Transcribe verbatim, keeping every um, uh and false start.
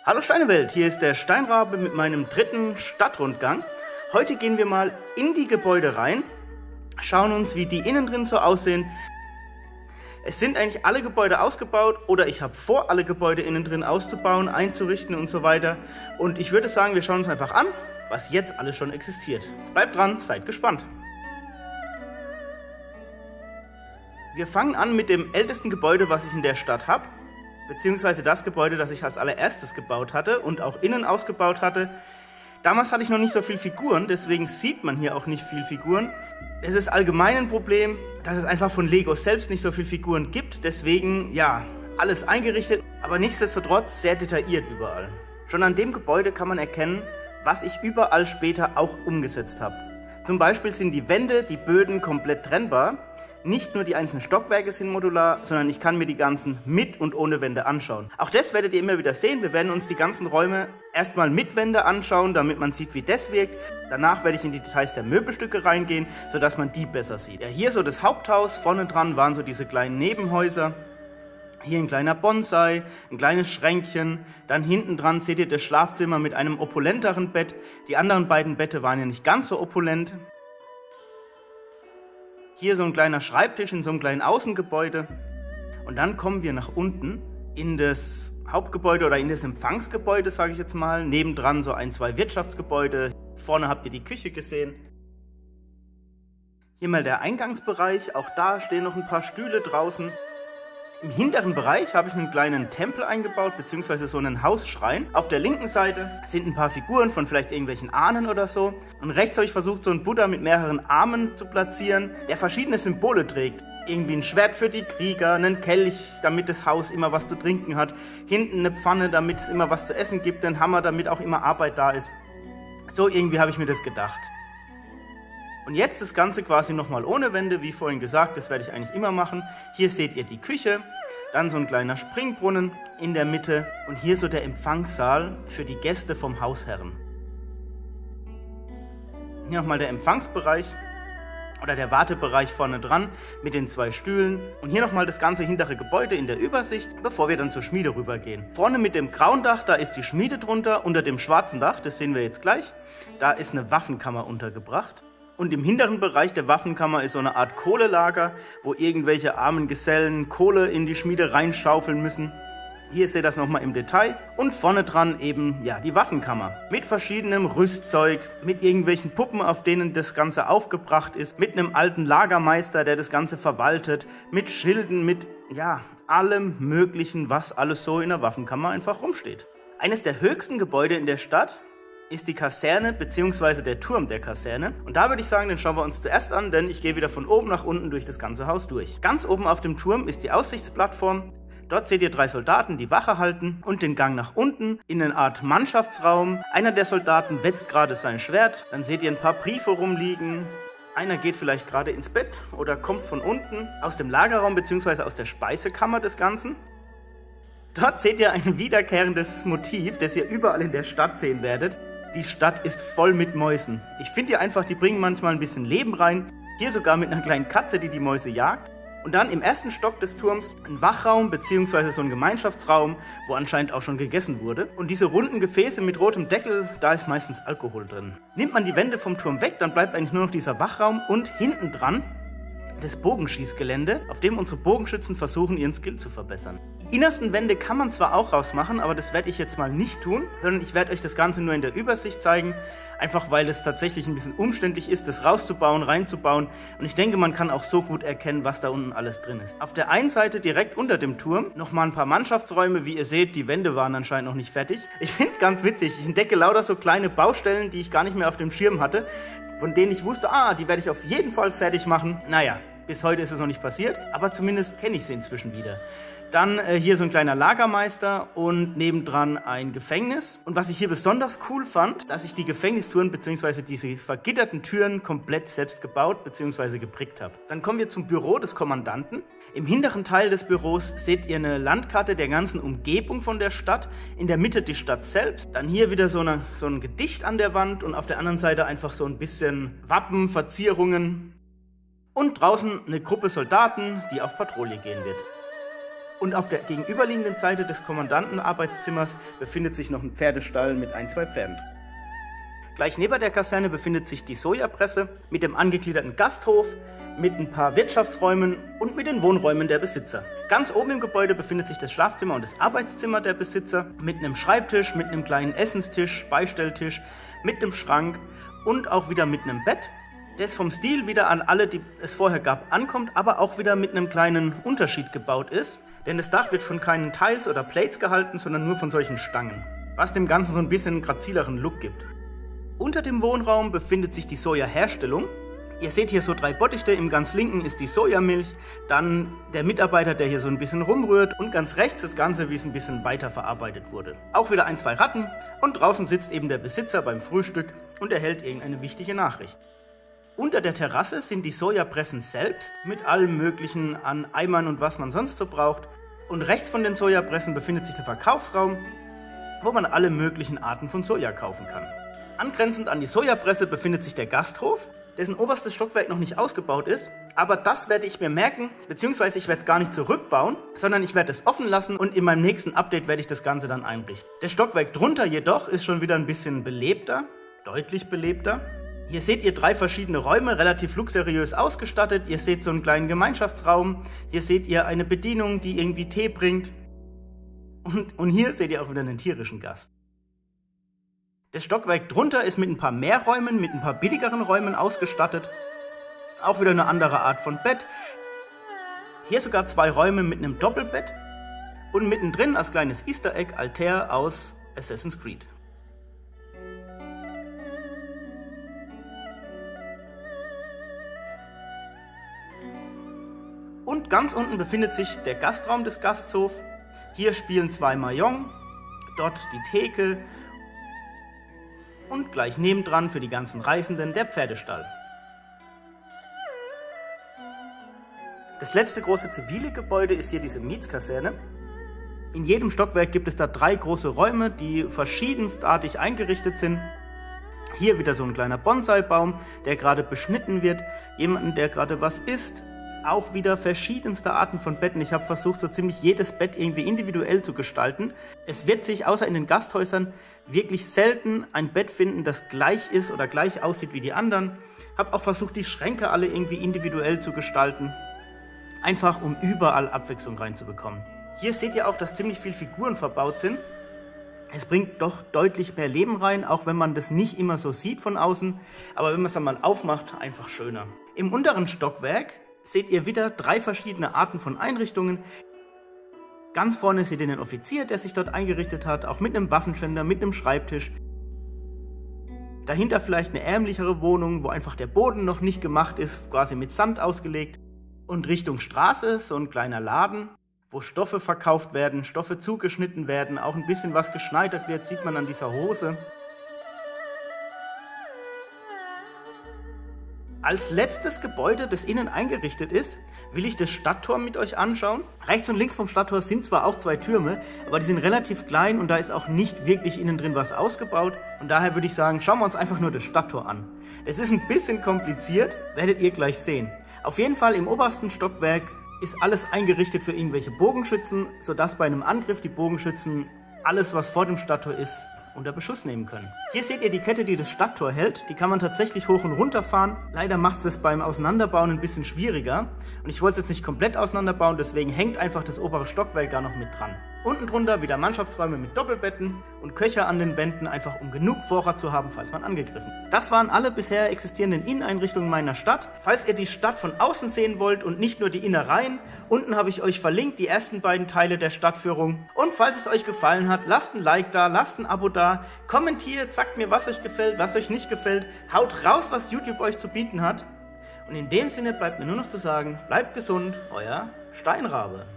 Hallo Steinewelt, hier ist der Steinrabe mit meinem dritten Stadtrundgang. Heute gehen wir mal in die Gebäude rein, schauen uns, wie die innen drin so aussehen. Es sind eigentlich alle Gebäude ausgebaut oder ich habe vor, alle Gebäude innen drin auszubauen, einzurichten und so weiter. Und ich würde sagen, wir schauen uns einfach an, was jetzt alles schon existiert. Bleibt dran, seid gespannt. Wir fangen an mit dem ältesten Gebäude, was ich in der Stadt habe. Beziehungsweise das Gebäude, das ich als allererstes gebaut hatte und auch innen ausgebaut hatte. Damals hatte ich noch nicht so viele Figuren, deswegen sieht man hier auch nicht viel Figuren. Es ist allgemein ein Problem, dass es einfach von Lego selbst nicht so viele Figuren gibt. Deswegen, ja, alles eingerichtet, aber nichtsdestotrotz sehr detailliert überall. Schon an dem Gebäude kann man erkennen, was ich überall später auch umgesetzt habe. Zum Beispiel sind die Wände, die Böden komplett trennbar. Nicht nur die einzelnen Stockwerke sind modular, sondern ich kann mir die ganzen mit und ohne Wände anschauen. Auch das werdet ihr immer wieder sehen. Wir werden uns die ganzen Räume erstmal mit Wände anschauen, damit man sieht, wie das wirkt. Danach werde ich in die Details der Möbelstücke reingehen, sodass man die besser sieht. Ja, hier so das Haupthaus, vorne dran waren so diese kleinen Nebenhäuser. Hier ein kleiner Bonsai, ein kleines Schränkchen. Dann hinten dran seht ihr das Schlafzimmer mit einem opulenteren Bett. Die anderen beiden Bette waren ja nicht ganz so opulent. Hier so ein kleiner Schreibtisch in so einem kleinen Außengebäude. Und dann kommen wir nach unten in das Hauptgebäude oder in das Empfangsgebäude, sage ich jetzt mal. Nebendran so ein, zwei Wirtschaftsgebäude. Vorne habt ihr die Küche gesehen. Hier mal der Eingangsbereich. Auch da stehen noch ein paar Stühle draußen. Im hinteren Bereich habe ich einen kleinen Tempel eingebaut, beziehungsweise so einen Hausschrein. Auf der linken Seite sind ein paar Figuren von vielleicht irgendwelchen Ahnen oder so. Und rechts habe ich versucht, so einen Buddha mit mehreren Armen zu platzieren, der verschiedene Symbole trägt. Irgendwie ein Schwert für die Krieger, einen Kelch, damit das Haus immer was zu trinken hat. Hinten eine Pfanne, damit es immer was zu essen gibt, einen Hammer, damit auch immer Arbeit da ist. So irgendwie habe ich mir das gedacht. Und jetzt das Ganze quasi nochmal ohne Wände, wie vorhin gesagt, das werde ich eigentlich immer machen. Hier seht ihr die Küche, dann so ein kleiner Springbrunnen in der Mitte und hier so der Empfangssaal für die Gäste vom Hausherren. Hier nochmal der Empfangsbereich oder der Wartebereich vorne dran mit den zwei Stühlen. Und hier nochmal das ganze hintere Gebäude in der Übersicht, bevor wir dann zur Schmiede rübergehen. Vorne mit dem grauen Dach, da ist die Schmiede drunter, unter dem schwarzen Dach, das sehen wir jetzt gleich, da ist eine Waffenkammer untergebracht. Und im hinteren Bereich der Waffenkammer ist so eine Art Kohlelager, wo irgendwelche armen Gesellen Kohle in die Schmiede reinschaufeln müssen. Hier seht ihr das nochmal im Detail. Und vorne dran eben, ja, die Waffenkammer. Mit verschiedenem Rüstzeug, mit irgendwelchen Puppen, auf denen das Ganze aufgebracht ist, mit einem alten Lagermeister, der das Ganze verwaltet, mit Schilden, mit, ja, allem Möglichen, was alles so in der Waffenkammer einfach rumsteht. Eines der höchsten Gebäude in der Stadt ist die Kaserne bzw. der Turm der Kaserne. Und da würde ich sagen, den schauen wir uns zuerst an, denn ich gehe wieder von oben nach unten durch das ganze Haus durch. Ganz oben auf dem Turm ist die Aussichtsplattform. Dort seht ihr drei Soldaten, die Wache halten und den Gang nach unten in eine Art Mannschaftsraum. Einer der Soldaten wetzt gerade sein Schwert. Dann seht ihr ein paar Briefe rumliegen. Einer geht vielleicht gerade ins Bett oder kommt von unten aus dem Lagerraum bzw. aus der Speisekammer des Ganzen. Dort seht ihr ein wiederkehrendes Motiv, das ihr überall in der Stadt sehen werdet. Die Stadt ist voll mit Mäusen. Ich finde hier einfach, die bringen manchmal ein bisschen Leben rein. Hier sogar mit einer kleinen Katze, die die Mäuse jagt. Und dann im ersten Stock des Turms ein Wachraum bzw. so ein Gemeinschaftsraum, wo anscheinend auch schon gegessen wurde. Und diese runden Gefäße mit rotem Deckel, da ist meistens Alkohol drin. Nimmt man die Wände vom Turm weg, dann bleibt eigentlich nur noch dieser Wachraum und hinten dran das Bogenschießgelände, auf dem unsere Bogenschützen versuchen, ihren Skill zu verbessern. Die innersten Wände kann man zwar auch rausmachen, aber das werde ich jetzt mal nicht tun, sondern ich werde euch das Ganze nur in der Übersicht zeigen, einfach weil es tatsächlich ein bisschen umständlich ist, das rauszubauen, reinzubauen und ich denke, man kann auch so gut erkennen, was da unten alles drin ist. Auf der einen Seite direkt unter dem Turm nochmal ein paar Mannschaftsräume, wie ihr seht, die Wände waren anscheinend noch nicht fertig. Ich finde es ganz witzig, ich entdecke lauter so kleine Baustellen, die ich gar nicht mehr auf dem Schirm hatte, von denen ich wusste, ah, die werde ich auf jeden Fall fertig machen. Naja, bis heute ist es noch nicht passiert, aber zumindest kenne ich sie inzwischen wieder. Dann äh, hier so ein kleiner Lagermeister und nebendran ein Gefängnis. Und was ich hier besonders cool fand, dass ich die Gefängnistüren bzw. diese vergitterten Türen komplett selbst gebaut bzw. geprickt habe. Dann kommen wir zum Büro des Kommandanten. Im hinteren Teil des Büros seht ihr eine Landkarte der ganzen Umgebung von der Stadt. In der Mitte die Stadt selbst. Dann hier wieder so, eine, so ein Gedicht an der Wand und auf der anderen Seite einfach so ein bisschen Wappen, Verzierungen. Und draußen eine Gruppe Soldaten, die auf Patrouille gehen wird. Und auf der gegenüberliegenden Seite des Kommandantenarbeitszimmers befindet sich noch ein Pferdestall mit ein, zwei Pferden. Gleich neben der Kaserne befindet sich die Sojapresse mit dem angegliederten Gasthof, mit ein paar Wirtschaftsräumen und mit den Wohnräumen der Besitzer. Ganz oben im Gebäude befindet sich das Schlafzimmer und das Arbeitszimmer der Besitzer mit einem Schreibtisch, mit einem kleinen Essenstisch, Beistelltisch, mit einem Schrank und auch wieder mit einem Bett, das vom Stil wieder an alle, die es vorher gab, ankommt, aber auch wieder mit einem kleinen Unterschied gebaut ist. Denn das Dach wird von keinen Tiles oder Plates gehalten, sondern nur von solchen Stangen, was dem Ganzen so ein bisschen einen grazileren Look gibt. Unter dem Wohnraum befindet sich die Sojaherstellung. Ihr seht hier so drei Bottichte, im ganz linken ist die Sojamilch, dann der Mitarbeiter, der hier so ein bisschen rumrührt und ganz rechts das Ganze, wie es ein bisschen weiter verarbeitet wurde. Auch wieder ein, zwei Ratten und draußen sitzt eben der Besitzer beim Frühstück und erhält irgendeine wichtige Nachricht. Unter der Terrasse sind die Sojapressen selbst mit allem möglichen an Eimern und was man sonst so braucht. Und rechts von den Sojapressen befindet sich der Verkaufsraum, wo man alle möglichen Arten von Soja kaufen kann. Angrenzend an die Sojapresse befindet sich der Gasthof, dessen oberstes Stockwerk noch nicht ausgebaut ist. Aber das werde ich mir merken, beziehungsweise ich werde es gar nicht zurückbauen, sondern ich werde es offen lassen und in meinem nächsten Update werde ich das Ganze dann einrichten. Der Stockwerk drunter jedoch ist schon wieder ein bisschen belebter, deutlich belebter. Hier seht ihr drei verschiedene Räume, relativ luxuriös ausgestattet. Ihr seht so einen kleinen Gemeinschaftsraum. Hier seht ihr eine Bedienung, die irgendwie Tee bringt. Und, und hier seht ihr auch wieder einen tierischen Gast. Das Stockwerk drunter ist mit ein paar mehr Räumen, mit ein paar billigeren Räumen ausgestattet. Auch wieder eine andere Art von Bett. Hier sogar zwei Räume mit einem Doppelbett. Und mittendrin als kleines Easter Egg Altair aus Assassin's Creed. Und ganz unten befindet sich der Gastraum des Gasthofs. Hier spielen zwei Mahjong, dort die Theke und gleich nebendran für die ganzen Reisenden der Pferdestall. Das letzte große zivile Gebäude ist hier diese Mietskaserne. In jedem Stockwerk gibt es da drei große Räume, die verschiedenstartig eingerichtet sind. Hier wieder so ein kleiner Bonsai-Baum, der gerade beschnitten wird, jemanden, der gerade was isst. Auch wieder verschiedenste Arten von Betten. Ich habe versucht, so ziemlich jedes Bett irgendwie individuell zu gestalten. Es wird sich, außer in den Gasthäusern, wirklich selten ein Bett finden, das gleich ist oder gleich aussieht wie die anderen. Habe auch versucht, die Schränke alle irgendwie individuell zu gestalten. Einfach, um überall Abwechslung reinzubekommen. Hier seht ihr auch, dass ziemlich viele Figuren verbaut sind. Es bringt doch deutlich mehr Leben rein, auch wenn man das nicht immer so sieht von außen. Aber wenn man es dann mal aufmacht, einfach schöner. Im unteren Stockwerk seht ihr wieder drei verschiedene Arten von Einrichtungen. Ganz vorne seht ihr den Offizier, der sich dort eingerichtet hat, auch mit einem Waffenständer, mit einem Schreibtisch. Dahinter vielleicht eine ärmlichere Wohnung, wo einfach der Boden noch nicht gemacht ist, quasi mit Sand ausgelegt. Und Richtung Straße so ein kleiner Laden, wo Stoffe verkauft werden, Stoffe zugeschnitten werden, auch ein bisschen was geschneidert wird, sieht man an dieser Hose. Als letztes Gebäude, das innen eingerichtet ist, will ich das Stadttor mit euch anschauen. Rechts und links vom Stadttor sind zwar auch zwei Türme, aber die sind relativ klein und da ist auch nicht wirklich innen drin was ausgebaut. Und daher würde ich sagen, schauen wir uns einfach nur das Stadttor an. Es ist ein bisschen kompliziert, werdet ihr gleich sehen. Auf jeden Fall im obersten Stockwerk ist alles eingerichtet für irgendwelche Bogenschützen, sodass bei einem Angriff die Bogenschützen alles, was vor dem Stadttor ist, unter Beschuss nehmen können. Hier seht ihr die Kette, die das Stadttor hält. Die kann man tatsächlich hoch und runter fahren. Leider macht es das beim Auseinanderbauen ein bisschen schwieriger. Und ich wollte es jetzt nicht komplett auseinanderbauen, deswegen hängt einfach das obere Stockwerk da noch mit dran. Unten drunter wieder Mannschaftsräume mit Doppelbetten und Köcher an den Wänden, einfach um genug Vorrat zu haben, falls man angegriffen wird. Das waren alle bisher existierenden Inneneinrichtungen meiner Stadt. Falls ihr die Stadt von außen sehen wollt und nicht nur die Innereien, unten habe ich euch verlinkt die ersten beiden Teile der Stadtführung. Und falls es euch gefallen hat, lasst ein Like da, lasst ein Abo da, kommentiert, sagt mir, was euch gefällt, was euch nicht gefällt, haut raus, was YouTube euch zu bieten hat. Und in dem Sinne bleibt mir nur noch zu sagen, bleibt gesund, euer Steinrabe.